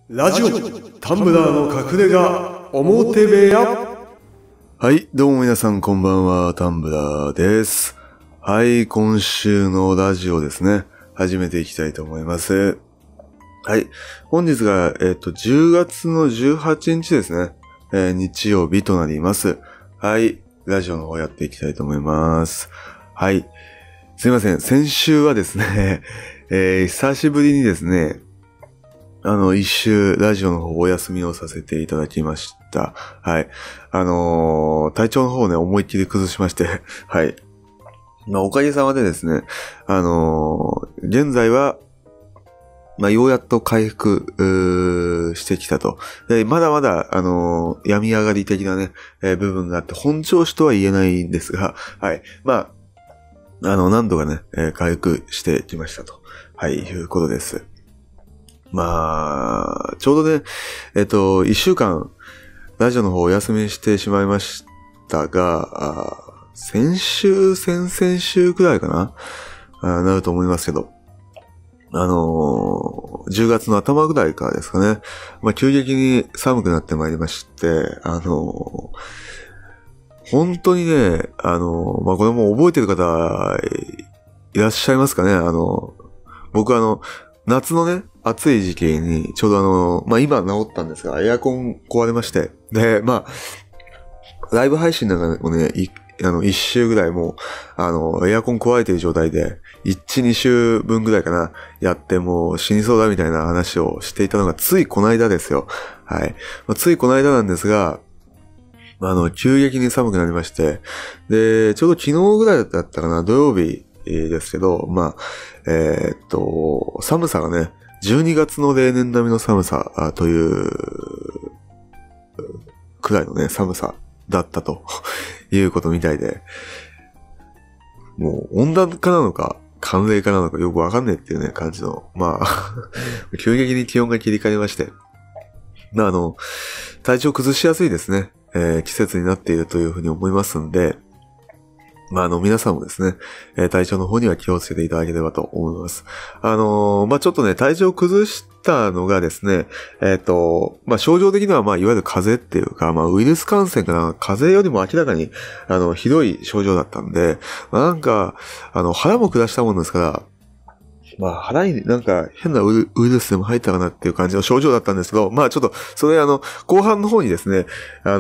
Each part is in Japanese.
ラジオタンブラーの隠れ家表部屋。 はい、どうも皆さんこんばんは、タンブラーです。はい、今週のラジオですね、始めていきたいと思います。はい、本日が、10月の18日ですね、日曜日となります。はい、ラジオの方やっていきたいと思います。はい、すいません、先週はですね、久しぶりにですね、一週ラジオの方お休みをさせていただきました。はい。体調の方をね、思いっきり崩しまして、はい。おかげさまでですね、現在は、ようやっと回復、してきたと。でまだまだ、病み上がり的なね、部分があって、本調子とは言えないんですが、はい。何度かね、回復してきましたと。はい、いうことです。ちょうどね、一週間、ラジオの方お休みしてしまいましたが、先々週くらいかななると思いますけど、10月の頭ぐらいからですかね、急激に寒くなってまいりまして、本当にね、これも覚えてる方、いらっしゃいますかね。僕夏のね、暑い時期に、ちょうど今治ったんですが、エアコン壊れまして、で、ライブ配信なんかもね、一週ぐらいもう、エアコン壊れてる状態で、2週分ぐらいかな、やってもう死にそうだみたいな話をしていたのが、ついこの間ですよ。はい。ついこの間なんですが、急激に寒くなりまして、で、ちょうど昨日ぐらいだったかな、土曜日ですけど、寒さがね、12月の例年並みの寒さというくらいのね、寒さだったということみたいで、もう温暖化なのか、寒冷化なのかよくわかんないっていうね、感じの、急激に気温が切り替えまして、体調崩しやすいですね、季節になっているというふうに思いますんで、皆さんもですね、体調の方には気をつけていただければと思います。ちょっとね、体調を崩したのがですね、症状的には、いわゆる風邪っていうか、ウイルス感染かな、風邪よりも明らかに、ひどい症状だったんで、腹も下したもんですから、腹になんか変なウイルスでも入ったかなっていう感じの症状だったんですけど、ちょっと、それ後半の方にですね、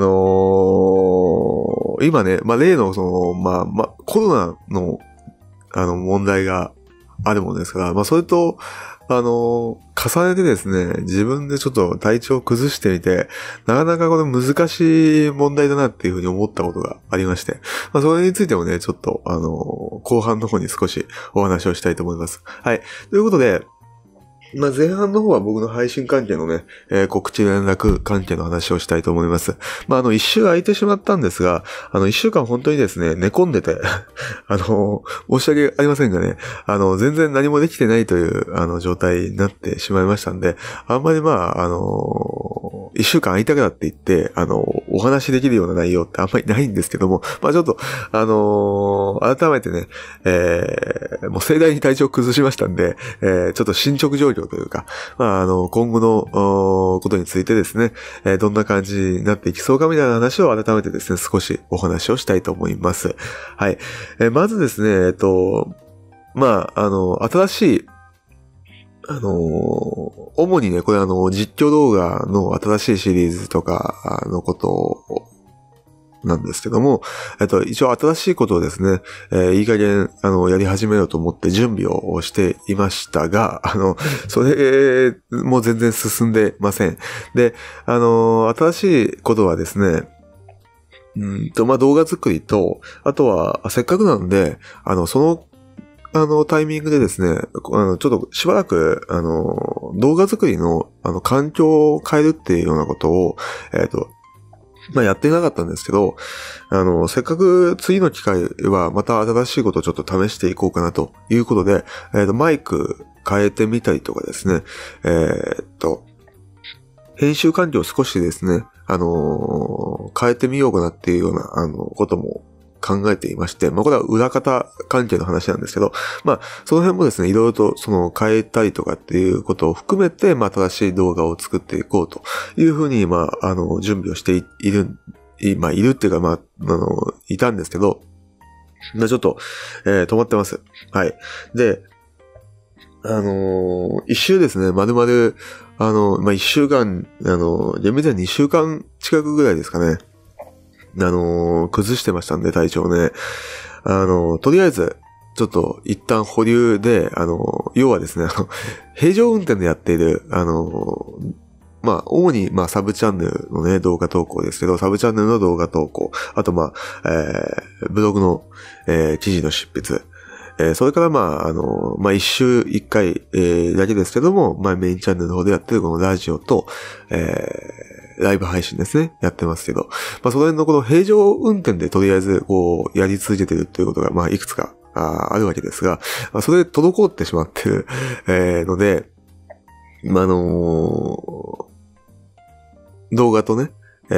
今ね、例のコロナの、問題があるものですから、それと、重ねてですね、自分でちょっと体調を崩してみて、なかなかこれ難しい問題だなっていうふうに思ったことがありまして、それについてもね、ちょっと、後半の方に少しお話をしたいと思います。はい。ということで、前半の方は僕の配信関係のね、告知連絡関係の話をしたいと思います。一週空いてしまったんですが、一週間本当にですね、寝込んでて、申し訳ありませんがね、全然何もできてないという、状態になってしまいましたんで、あんまり一週間空いたからって言って、お話できるような内容ってあんまりないんですけども、ちょっと、改めてね、もう盛大に体調を崩しましたんで、ちょっと進捗状況というか、今後のことについてですね、どんな感じになっていきそうかみたいな話を改めてですね、少しお話をしたいと思います。はい。まずですね、新しい、主にね、これ実況動画の新しいシリーズとかのことを、なんですけども、一応新しいことをですね、いい加減、やり始めようと思って準備をしていましたが、それも全然進んでません。で、新しいことはですね、動画作りと、あとは、せっかくなんで、そのタイミングでですね、ちょっとしばらく、動画作りの、環境を変えるっていうようなことを、やってなかったんですけど、せっかく次の機会はまた新しいことをちょっと試していこうかなということで、マイク変えてみたりとかですね、編集環境を少しですね、変えてみようかなっていうような、ことも考えていまして、まあこれは裏方関係の話なんですけど、まあその辺もですね、いろいろと変えたりとかっていうことを含めて、まあ正しい動画を作っていこうというふうに、まあ準備をしているっていうか、まあいたんですけど、まあちょっと、止まってます。はい。で、一周ですね、まるまる、まあ、一週間、厳密には2週間近くぐらいですかね。崩してましたんで、体調ね。とりあえず、ちょっと一旦保留で、要はですね、平常運転でやっている、まあ、主に、まあ、サブチャンネルのね、動画投稿ですけど、サブチャンネルの動画投稿、あと、まあ、ブログの、記事の執筆、それからまあ、まあ、一週一回、だけですけども、まあ、メインチャンネルの方でやってるこのラジオと、ライブ配信ですね、やってますけど、まあ、その辺のこの平常運転でとりあえず、こう、やり続けてるっていうことが、まあ、いくつか、あるわけですが、まあ、それで滞ってしまってる、ので、まあ、動画とね、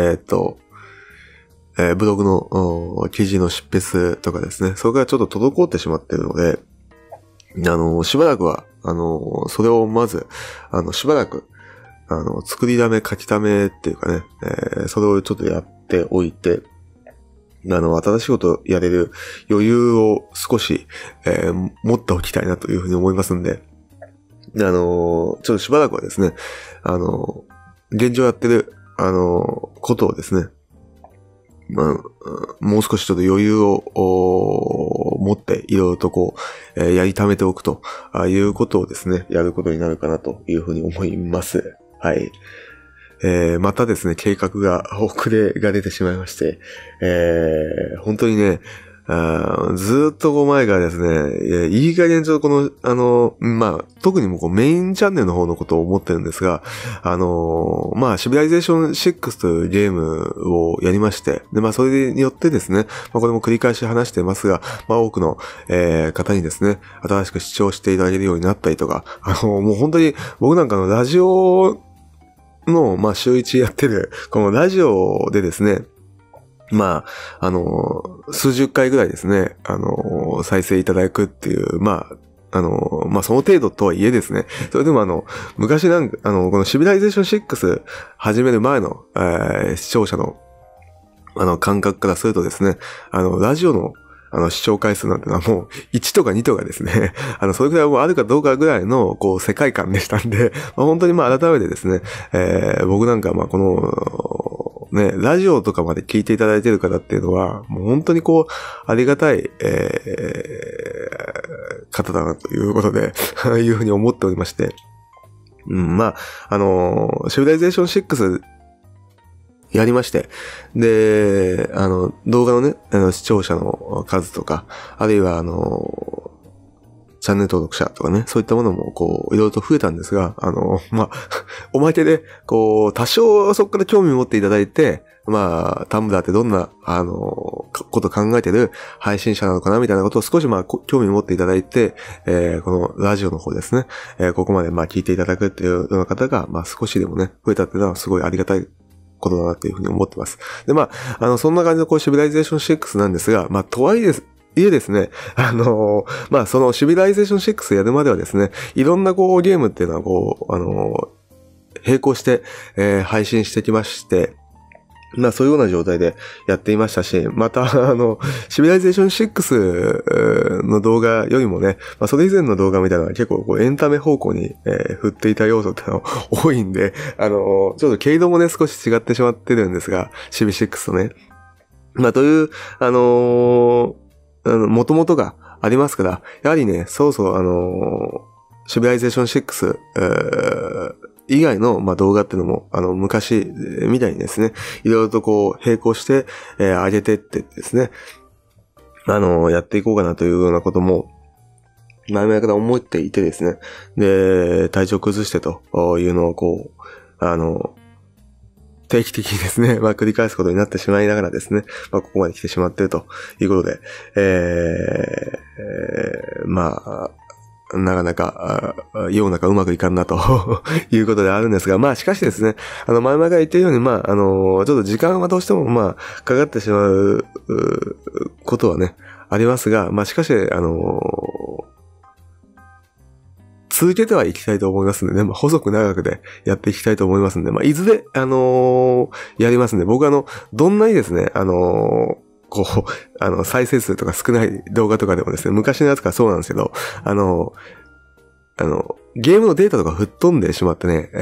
ブログの記事の執筆とかですね、それがちょっと滞ってしまっているので、しばらくは、それをまず、しばらく、作りだめ、書きためっていうかね、それをちょっとやっておいて、新しいことをやれる余裕を少し、持っておきたいなというふうに思いますんで、ちょっとしばらくはですね、現状やってる、ことをですね、まあ、もう少しちょっと余裕を持っていろいろとこう、やりためておくということをですね、やることになるかなというふうに思います。はい。またですね、計画が遅れが出てしまいまして、本当にね、ずーっと前からですね、いい加減ちょっとこの、まあ、特にもうこうメインチャンネルの方のことを思ってるんですが、まあ、シビライゼーション6というゲームをやりまして、で、まあ、それによってですね、まあ、これも繰り返し話していますが、まあ、多くの、方にですね、新しく視聴していただけるようになったりとか、もう本当に僕なんかのラジオの、まあ、週1やってる、このラジオでですね、まあ、数十回ぐらいですね、再生いただくっていう、まあ、まあ、その程度とはいえですね、それでも昔このシビライゼーション6始める前の、視聴者の、感覚からするとですね、ラジオの視聴回数なんてのはもう1とか2とかですね、それくらいもあるかどうかぐらいの、こう、世界観でしたんで、まあ、本当にまあ、改めてですね、僕なんかまあ、この、ね、ラジオとかまで聞いていただいている方っていうのは、もう本当にこう、ありがたい、方だなということで、いうふうに思っておりまして、うん、まあ、シビライゼーション6、やりまして。で、動画のね、視聴者の数とか、あるいはチャンネル登録者とかね、そういったものも、こう、いろいろと増えたんですが、まあ、おまけで、こう、多少そこから興味を持っていただいて、まあ、タンブラーってどんな、こと考えてる配信者なのかな、みたいなことを少しまあ、興味を持っていただいて、このラジオの方ですね、ここまでまあ、聞いていただくっていうような方が、まあ、少しでもね、増えたっていうのはすごいありがたいことだなというふうに思ってます。で、まあ、そんな感じのこう、シビライゼーション6なんですが、まあ、とはいえですね、まあ、そのシビライゼーション6やるまではですね、いろんなこう、ゲームっていうのはこう、並行して、配信してきまして、まあそういうような状態でやっていましたし、またシビライゼーション6の動画よりもね、まあそれ以前の動画みたいなのは結構こうエンタメ方向に、振っていた要素ってのが多いんで、ちょっと経度もね少し違ってしまってるんですが、シビ6とね。まあという、元々がありますから、やはりね、そろそろシビライゼーション6、以外の、まあ、動画っていうのも、昔みたいにですね、いろいろとこう、並行して、上げてってですね、やっていこうかなというようなことも、前々から思っていてですね、で、体調崩してというのをこう、定期的にですね、まあ繰り返すことになってしまいながらですね、まあここまで来てしまっているということで、まあ、 なかなか、世の中うまくいかんなということであるんですが、まあしかしですね、前々から言っているように、まあちょっと時間はどうしてもまあ、かかってしまう、ことはね、ありますが、まあしかし、続けてはいきたいと思いますんでね、まあ細く長くでやっていきたいと思いますんで、まあいずれ、やりますんで、僕どんなにですね、再生数とか少ない動画とかでもですね、昔のやつからそうなんですけど、ゲームのデータとか吹っ飛んでしまってね、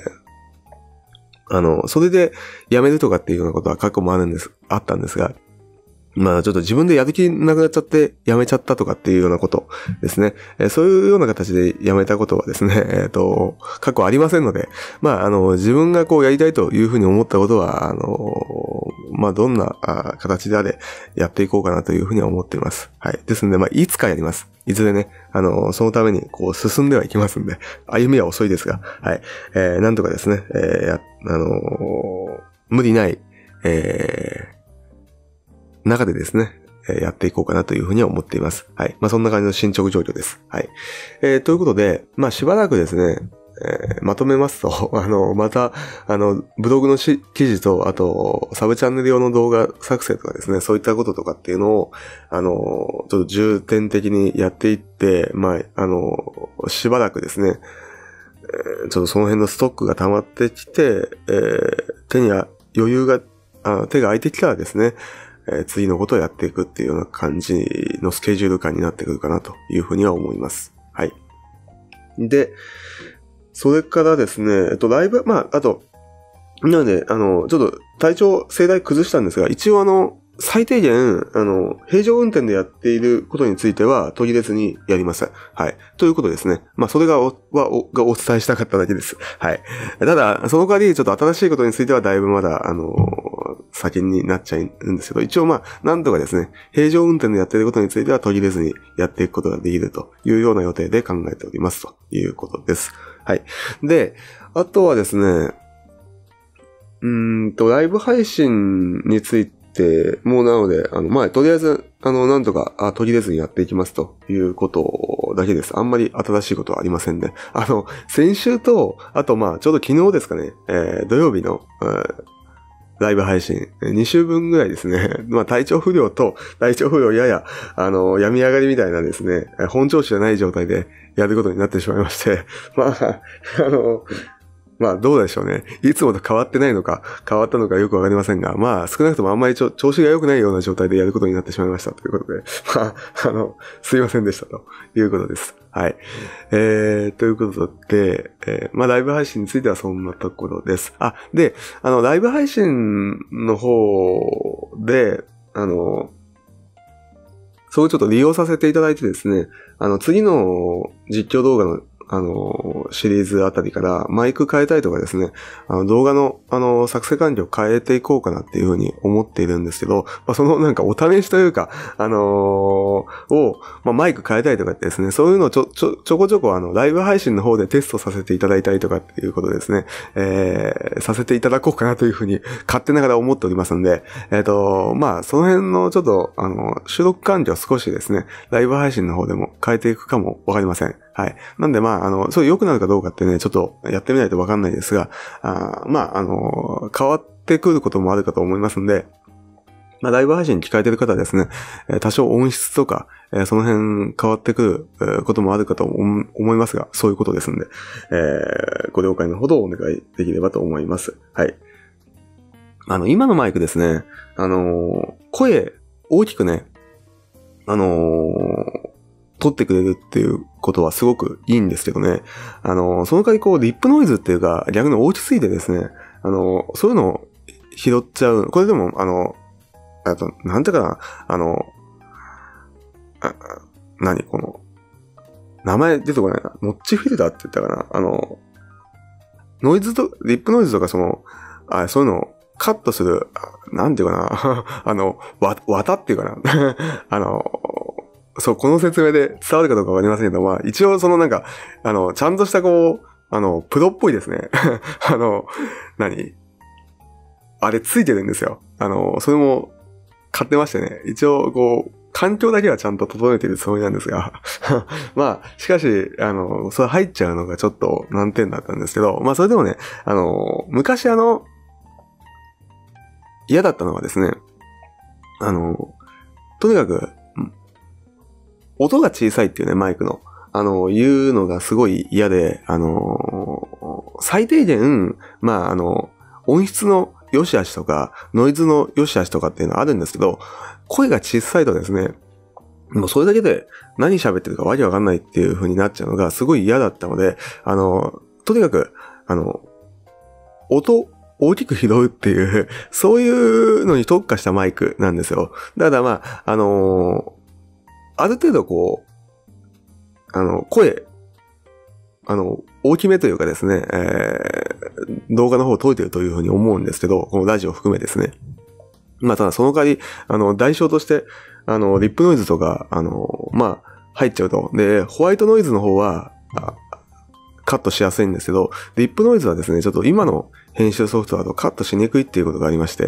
それでやめるとかっていうようなことは過去もあったんですが、まあちょっと自分でやる気なくなっちゃってやめちゃったとかっていうようなことですね。そういうような形でやめたことはですね、過去ありませんので、まあ自分がこうやりたいというふうに思ったことは、まあどんな形であれやっていこうかなというふうには思っています。はい。ですので、まあいつかやります。いずれね、そのためにこう進んではいきますんで、歩みは遅いですが、はい。なんとかですね、無理ない、中でですね、やっていこうかなというふうには思っています。はい。まあ、そんな感じの進捗状況です。はい。ということで、まあ、しばらくですね、まとめますと、また、ブログの記事と、あと、サブチャンネル用の動画作成とかですね、そういったこととかっていうのを、ちょっと重点的にやっていって、まあ、しばらくですね、ちょっとその辺のストックが溜まってきて、手が空いてきたらですね、次のことをやっていくっていうような感じのスケジュール感になってくるかなというふうには思います。はい。で、それからですね、ライブ、まあ、あと、なので、ちょっと体調、盛大崩したんですが、一応最低限、平常運転でやっていることについては途切れずにやります。はい。ということですね。まあ、それがお伝えしたかっただけです。はい。ただ、その代わり、ちょっと新しいことについてはだいぶまだ、先になっちゃうんですけど、一応まあ、なんとかですね、平常運転でやっていることについては途切れずにやっていくことができるというような予定で考えておりますということです。はい。で、あとはですね、ライブ配信についてもなので、まあ、とりあえず、なんとか、途切れずにやっていきますということだけです。あんまり新しいことはありませんね。先週と、あとまあ、ちょうど昨日ですかね、土曜日の、ライブ配信、2週分ぐらいですね。まあ、体調不良やや、病み上がりみたいなですね、本調子じゃない状態でやることになってしまいまして、まあ、まあどうでしょうね。いつもと変わってないのか、変わったのかよくわかりませんが、まあ少なくともあんまり調子が良くないような状態でやることになってしまいましたということで、まあ、すいませんでしたということです。はい。ということで、まあライブ配信についてはそんなところです。で、ライブ配信の方で、そういうちょっと利用させていただいてですね、次の実況動画のシリーズあたりからマイク変えたりとかですね、動画の、作成環境を変えていこうかなっていうふうに思っているんですけど、まあ、そのなんかお試しというか、まあ、マイク変えたりとかってですね、そういうのをちょこちょこライブ配信の方でテストさせていただいたりとかっていうことですね、させていただこうかなというふうに勝手ながら思っておりますんで、まあ、その辺のちょっと、収録環境を少しですね、ライブ配信の方でも変えていくかもわかりません。はい。なんでまあ、それ良くなるかどうかってね、ちょっとやってみないとわかんないですが、まあ、変わってくることもあるかと思いますんで、まあ、ライブ配信に聞かれてる方はですね、多少音質とか、その辺変わってくることもあるかと思いますが、そういうことですんで、ご了解のほどお願いできればと思います。はい。今のマイクですね、声大きくね、撮ってくれるっていうことはすごくいいんですけどね。その代わりこう、リップノイズっていうか、逆に大きすぎてですね、そういうのを拾っちゃう。これでも、なんていうかな、この、名前出てこないな。ノッチフィルターって言ったかな。ノイズと、リップノイズとかそういうのをカットする、なんていうかな。綿っていうかな。そう、この説明で伝わるかどうかわかりませんけど、まあ、一応なんか、ちゃんとしたこう、プロっぽいですね。あれついてるんですよ。それも買ってましてね。一応、こう、 環境だけはちゃんと整えているつもりなんですがまあ、しかし、それ入っちゃうのがちょっと難点だったんですけど、まあそれでもね、昔嫌だったのはですね、とにかく、音が小さいっていうね、マイクの。いうのがすごい嫌で、最低限、まあ、音質の良し悪しとか、ノイズの良し悪しとかっていうのはあるんですけど、声が小さいとですね、もうそれだけで何喋ってるかわけわかんないっていう風になっちゃうのがすごい嫌だったので、とにかく、音、大きく拾うっていう、そういうのに特化したマイクなんですよ。だからまあ、ある程度こう、声、大きめというかですね、動画の方を撮れてるというふうに思うんですけど、このラジオを含めですね。まあ、ただその代わり、代償として、リップノイズとか、まあ、入っちゃうと。で、ホワイトノイズの方は、カットしやすいんですけど、リップノイズはですね、ちょっと今の編集ソフトだとカットしにくいっていうことがありまして、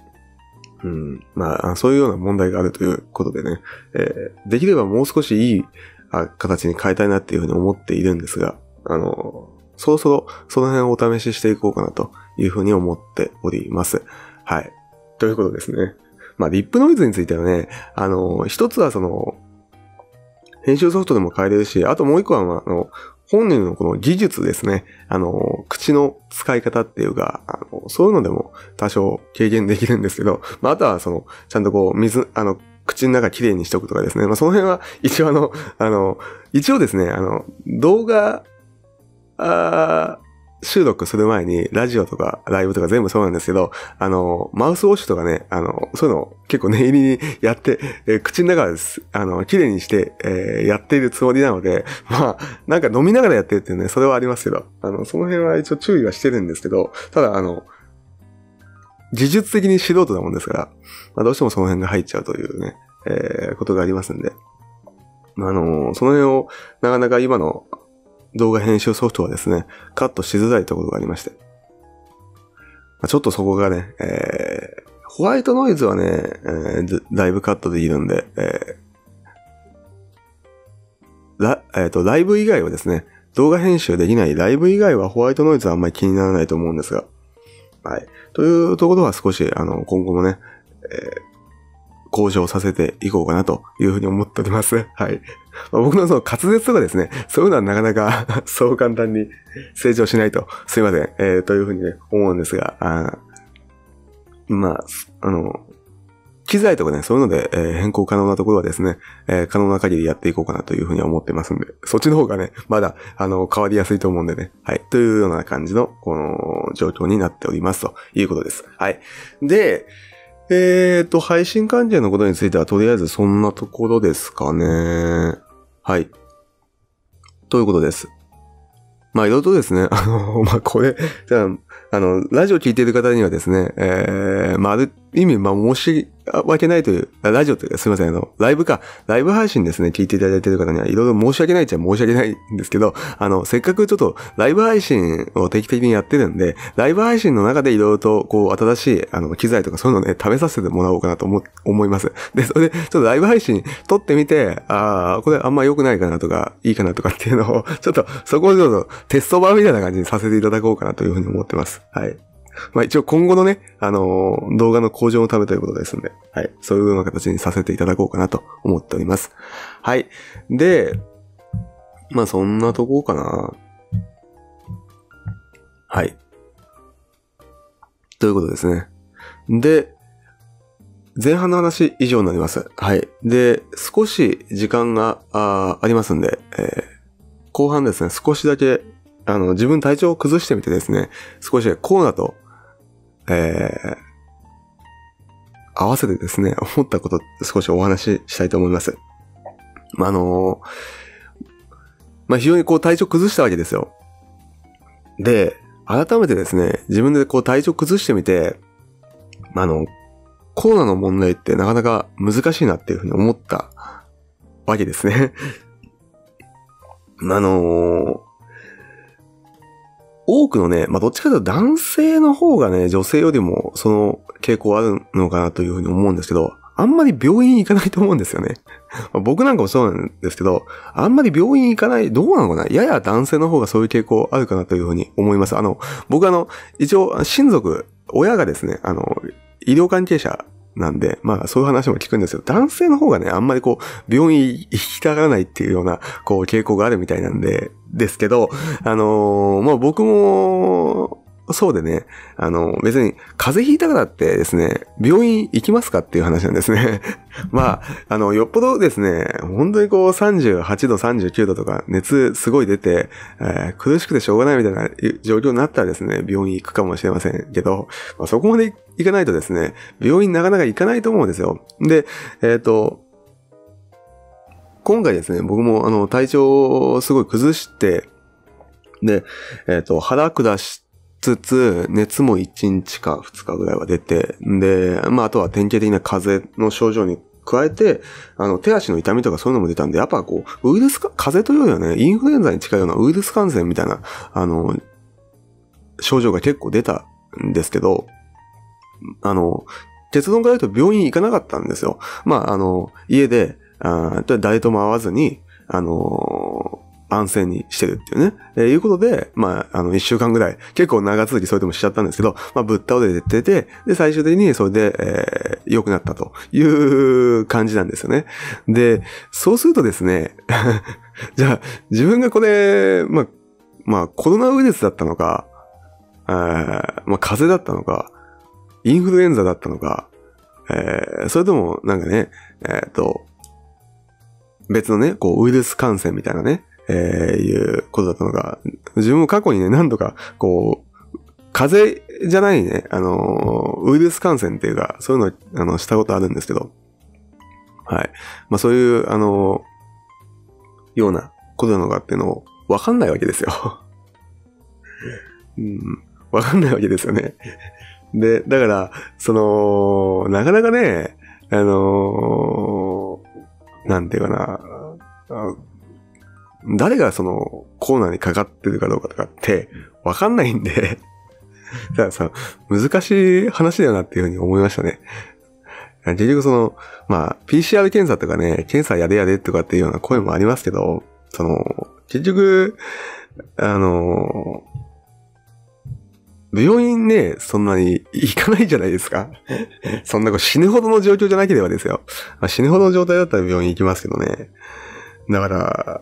まあ、そういうような問題があるということでね、できればもう少しいい形に変えたいなっていうふうに思っているんですが、そろそろその辺をお試ししていこうかなというふうに思っております。はい。ということですね。まあ、リップノイズについてはね、一つはその、編集ソフトでも変えれるし、あともう一個は、本人のこの技術ですね。口の使い方っていうか、そういうのでも多少軽減できるんですけど、まあ、あとはその、ちゃんとこう、口の中きれいにしとくとかですね。まあ、その辺は一応一応ですね、動画、収録する前にラジオとかライブとか全部そうなんですけど、マウスウォッシュとかね、そういうのを結構念入りにやって、口の中です、綺麗にして、やっているつもりなので、まあ、なんか飲みながらやってるっていうね、それはありますけど、その辺は一応注意はしてるんですけど、ただ技術的に素人なもんですから、まあ、どうしてもその辺が入っちゃうというね、ことがありますんで、その辺をなかなか今の動画編集ソフトはですね、カットしづらいところがありまして。ちょっとそこがね、ホワイトノイズはね、だいぶカットできるんで、ライブ以外はですね、動画編集できないライブ以外はホワイトノイズはあんまり気にならないと思うんですが、はい。というところは少し、今後もね、向上させていこうかなというふうに思っております。はい。僕のその滑舌とかですね、そういうのはなかなかそう簡単に成長しないと、すいません、というふうにね、思うんですが、まあ、機材とかね、そういうので、変更可能なところはですね、可能な限りやっていこうかなというふうに思ってますんで、そっちの方がね、まだ、変わりやすいと思うんでね、はい、というような感じの、この状況になっておりますということです。はい。で、配信関係のことについてはとりあえずそんなところですかね。はい。ということです。まあ、いろいろとですね、まあ、これ、じゃあ、ラジオ聞いている方にはですね、まあ、ある意味、まあ、申し訳ないという、ラジオというか、すいません、ライブ配信ですね、聞いていただいている方には、いろいろ申し訳ないっちゃ申し訳ないんですけど、せっかくちょっと、ライブ配信を定期的にやってるんで、ライブ配信の中でいろいろと、こう、新しい、機材とかそういうのをね、試させてもらおうかなと思います。で、それで、ちょっとライブ配信撮ってみて、これあんま良くないかなとか、いいかなとかっていうのを、ちょっと、そこをちょっと、テスト版みたいな感じにさせていただこうかなというふうに思ってます。はい。まあ一応今後のね、動画の向上のためということですんで、はい。そういうような形にさせていただこうかなと思っております。はい。で、まあそんなとこかな。はい。ということですね。で、前半の話以上になります。はい。で、少し時間がありますんで、後半ですね、少しだけ、自分体調を崩してみてですね、少しコロナと、合わせてですね、思ったこと少しお話ししたいと思います。まあ、非常にこう体調崩したわけですよ。で、改めてですね、自分でこう体調崩してみて、コロナの問題ってなかなか難しいなっていうふうに思ったわけですね。多くのね、どっちかというと男性の方がね、女性よりもその傾向あるのかなというふうに思うんですけど、 あんまり病院行かないと思うんですよね。僕なんかもそうなんですけど、あんまり病院行かない、どうなのかな、やや男性の方がそういう傾向あるかなというふうに思います。僕一応、親族、親がですね、医療関係者なんで、まあそういう話も聞くんですけど、男性の方がね、あんまり病院行きたがらないっていうような、傾向があるみたいなんで、ですけど、まあ僕も、そうでね、別に風邪ひいたからってですね、病院行きますかっていう話なんですね。まあ、よっぽどですね、本当に38度、39度とか熱すごい出て、苦しくてしょうがないみたいな状況になったらですね、病院行くかもしれませんけど、まあ、そこまで行かないとですね、病院なかなか行かないと思うんですよ。で、今回ですね、僕も体調をすごい崩して、で、腹下しつつ、熱も1日か2日ぐらいは出て、で、まあ、あとは典型的な風邪の症状に加えて、手足の痛みとかそういうのも出たんで、やっぱウイルス風邪というよりはね、インフルエンザに近いようなウイルス感染みたいな、症状が結構出たんですけど、結論から言うと病院行かなかったんですよ。まあ、家で、誰とも会わずに、安静にしてるっていうね。いうことで、まあ、1週間ぐらい、結構長続きそれでもしちゃったんですけど、まあ、ぶっ倒れてて、で、最終的にそれで、良くなったという感じなんですよね。で、そうするとですね、じゃあ、自分がこれ、まあ、コロナウイルスだったのか、まあ、風邪だったのか、インフルエンザだったのか、それとも、なんかね、別のね、ウイルス感染みたいなね、いうことだったのが、自分も過去にね、何度か、風邪じゃないね、ウイルス感染っていうか、そういうの、したことあるんですけど、はい。まあそういう、ようなことなのかっていうのを、わかんないわけですよ。うん、わかんないわけですよね。で、だから、なかなかね、なんていうかな、誰がコロナにかかってるかどうかとかってわかんないんで、だからさ、難しい話だよなっていうふうに思いましたね。結局まあ、PCR 検査とかね、検査やれやれとかっていうような声もありますけど、結局、病院ね、そんなに行かないじゃないですか。そんな死ぬほどの状況じゃなければですよ。死ぬほどの状態だったら病院行きますけどね。だから、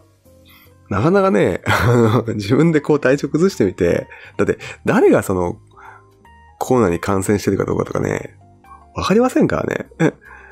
なかなかね、自分で体調崩してみて、だって誰がコロナに感染してるかどうかとかね、わかりませんからね。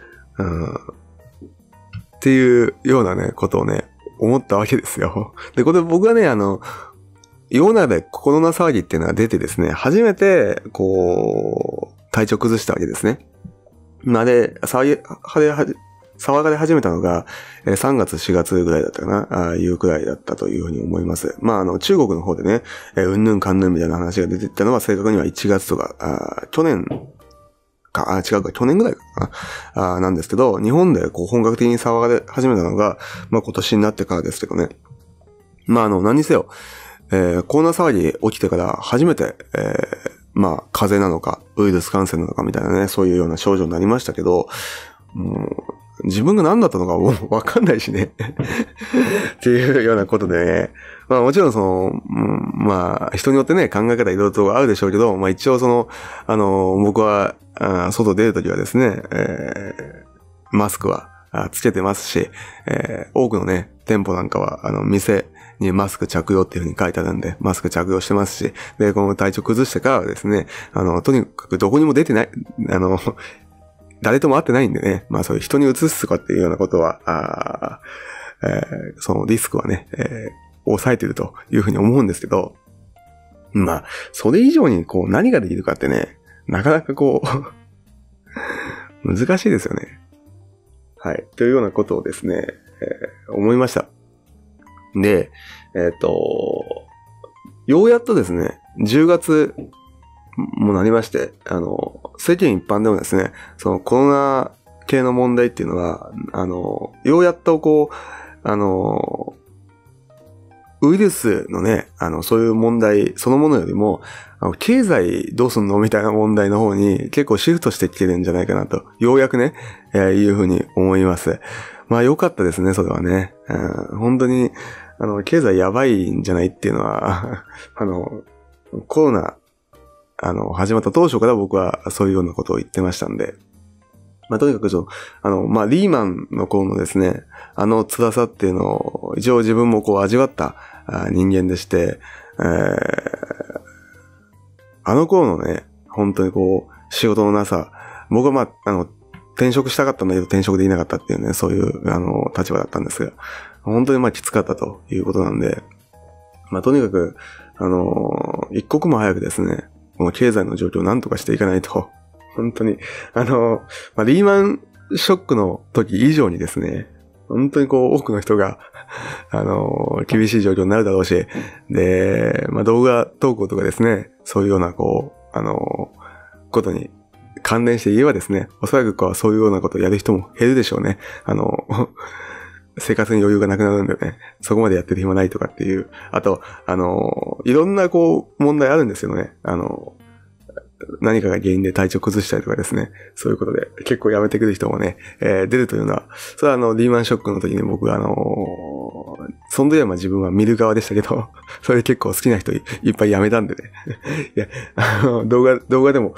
っていうようなね、ことをね、思ったわけですよ。で、これ僕はね、世の中でコロナ騒ぎっていうのが出てですね、初めて、体調崩したわけですね。まあで、騒がれ始めたのが、3月4月ぐらいだったかな、いうくらいだったというふうに思います。まあ中国の方でね、うんぬんかんぬんみたいな話が出てったのは正確には1月とか、去年か、違うか、去年ぐらいかな、なんですけど、日本で本格的に騒がれ始めたのが、まあ今年になってからですけどね。まあ何にせよ、コロナ騒ぎ起きてから初めて、まあ風邪なのか、ウイルス感染なのかみたいなね、そういうような症状になりましたけど、自分が何だったのかもうわかんないしね。っていうようなことでね。まあもちろんまあ人によってね、考え方いろいろとあるでしょうけど、まあ一応僕は、外出るときはですね、マスクはつけてますし、多くのね、店舗なんかは、店にマスク着用っていう風に書いてあるんで、マスク着用してますし、で、この体調崩してからはですね、とにかくどこにも出てない、誰とも会ってないんでね、まあそういう人に移すとかっていうようなことは、そのリスクはね、抑えてるというふうに思うんですけど、まあ、それ以上に何ができるかってね、なかなか難しいですよね。はい。というようなことをですね、思いました。で、ようやっとですね、10月もなりまして、世間一般でもですね、コロナ系の問題っていうのは、ようやっとウイルスのね、そういう問題そのものよりも、経済どうすんのみたいな問題の方に結構シフトしてきてるんじゃないかなと、ようやくね、いうふうに思います。まあ良かったですね、それはね。本当に、経済やばいんじゃないっていうのは、コロナ、始まった当初から僕はそういうようなことを言ってましたんで、まあ、とにかくまあ、リーマンの頃のですね、辛さっていうのを、一応自分もこう味わった人間でして、あの頃のね、本当にこう、仕事のなさ、僕はまあ、転職したかったんだけど転職できなかったっていうね、そういう、立場だったんですが、本当にまあきつかったということなんで、まあ、とにかく、一刻も早くですね、この経済の状況を何とかしていかないと、本当に、まあ、リーマンショックの時以上にですね、本当にこう多くの人が、厳しい状況になるだろうし、で、まあ、動画投稿とかですね、そういうようなこう、ことに関連して言えばですね、おそらくそういうようなことをやる人も減るでしょうね。生活に余裕がなくなるんでね、そこまでやってる暇ないとかっていう、あと、いろんなこう問題あるんですよね。何かが原因で体調崩したりとかですね。そういうことで結構やめてくる人もね、出るというのは、それはリーマンショックの時に僕はその時は自分は見る側でしたけど、それ結構好きな人いっぱいやめたんでね。いや、動画でも、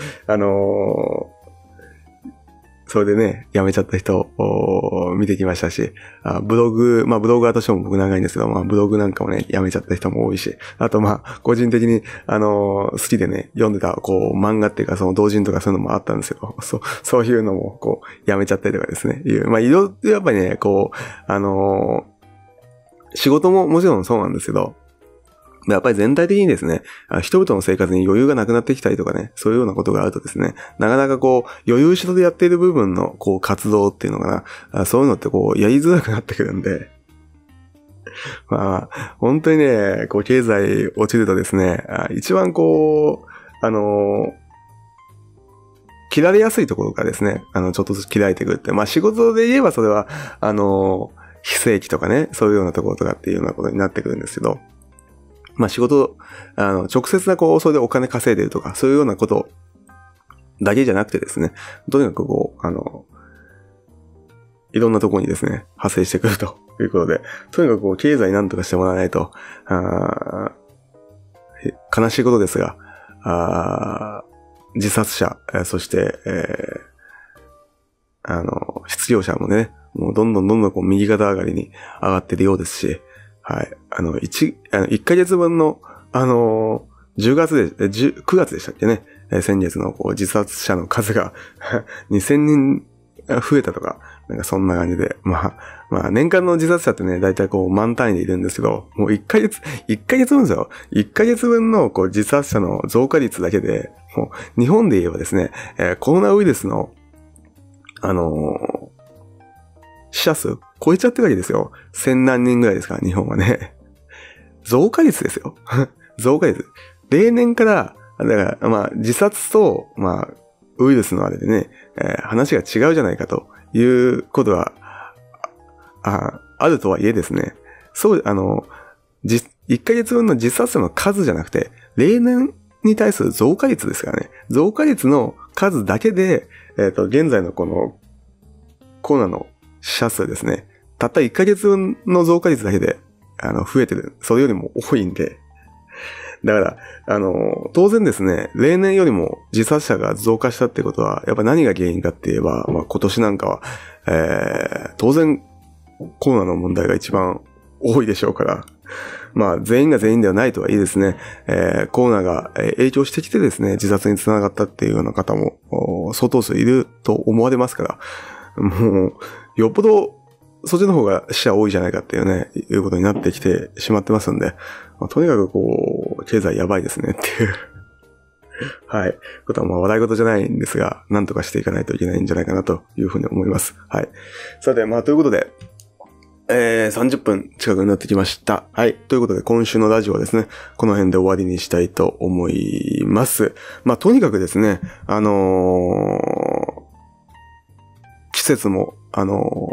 それでね、辞めちゃった人を見てきましたし、ブログガーとしても僕長いんですけど、まあブログなんかもね、辞めちゃった人も多いし、あとまあ、個人的に、好きでね、読んでた、こう、漫画っていうかその同人とかそういうのもあったんですけど、そういうのも、こう、辞めちゃったりとかですね、まあ、いろいろやっぱりね、こう、仕事ももちろんそうなんですけど、やっぱり全体的にですね、人々の生活に余裕がなくなってきたりとかね、そういうようなことがあるとですね、なかなかこう、余裕しろでやっている部分のこう活動っていうのかな、そういうのってこう、やりづらくなってくるんで、まあ、本当にね、こう、経済落ちるとですね、一番こう、切られやすいところからですね、ちょっとずつ切られてくるって、まあ仕事で言えばそれは、非正規とかね、そういうようなところとかっていうようなことになってくるんですけど、まあ仕事、直接なこう、それでお金稼いでるとか、そういうようなことだけじゃなくてですね、とにかくこう、いろんなところにですね、派生してくるということで、とにかくこう、経済なんとかしてもらわないと、悲しいことですが、自殺者、そして、失業者もね、もうどんどんこう右肩上がりに上がってるようですし、はい。1ヶ月分の、9月でしたっけね。先月のこう自殺者の数が2000人増えたとか、なんかそんな感じで。まあ年間の自殺者ってね、だいたいこう万単位でいるんですけど、もう1ヶ月分ですよ。1ヶ月分のこう自殺者の増加率だけで、もう日本で言えばですね、コロナウイルスの、死者数超えちゃってるわけですよ。1000何人ぐらいですから、日本はね。増加率ですよ。増加率。例年から、だからまあ自殺と、まあウイルスのあれでね、話が違うじゃないかということは、あるとはいえですね。そう、1ヶ月分の自殺者の数じゃなくて、例年に対する増加率ですからね。増加率の数だけで、現在のこのコロナの死者数ですね。たった1ヶ月分の増加率だけで、増えてる。それよりも多いんで。だから、当然ですね、例年よりも自殺者が増加したってことは、やっぱ何が原因かって言えば、まあ今年なんかは、当然コロナの問題が一番多いでしょうから、まあ全員が全員ではないとはいえですね、コロナが影響してきてですね、自殺につながったっていうような方も相当数いると思われますから、もう、よっぽどそっちの方が死者多いじゃないかっていうね、いうことになってきてしまってますんで、まあ、とにかくこう、経済やばいですねっていうはい。ことはまあ話題事じゃないんですが、なんとかしていかないといけないんじゃないかなというふうに思います。はい。さて、まあということで、30分近くになってきました。はい。ということで、今週のラジオはですね、この辺で終わりにしたいと思います。まあとにかくですね、季節も、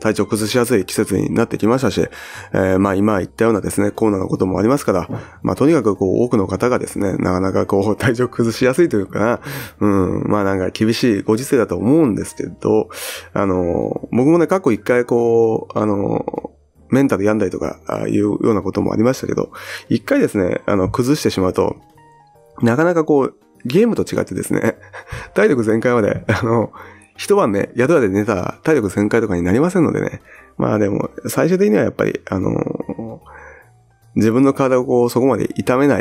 体調崩しやすい季節になってきましたし、まあ今言ったようなですね、コロナのこともありますから、まあとにかくこう多くの方がですね、なかなかこう体調崩しやすいというかな、まあなんか厳しいご時世だと思うんですけど、僕もね、過去一回こう、メンタル病んだりとかいうようなこともありましたけど、一回ですね、崩してしまうと、なかなかこう、ゲームと違ってですね、体力全開まで、一晩ね、宿屋で寝たら体力全開とかになりませんのでね。まあでも、最終的にはやっぱり、自分の体をこう、そこまで痛めない、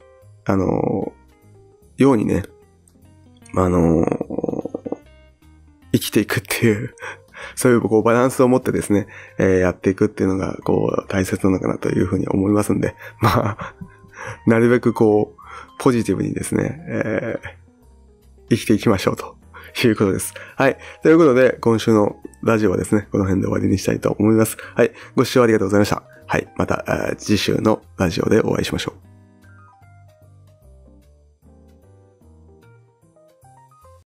ようにね、生きていくっていう、そういうこうバランスを持ってですね、やっていくっていうのが、こう、大切なのかなというふうに思いますんで、まあ、なるべくこう、ポジティブにですね、生きていきましょうということです。はい。ということで、今週のラジオはですね、この辺で終わりにしたいと思います。はい。ご視聴ありがとうございました。はい。また、次週のラジオでお会いしましょう。